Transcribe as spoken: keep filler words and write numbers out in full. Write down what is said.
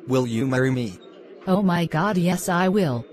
Will you marry me? Oh my god, yes I will.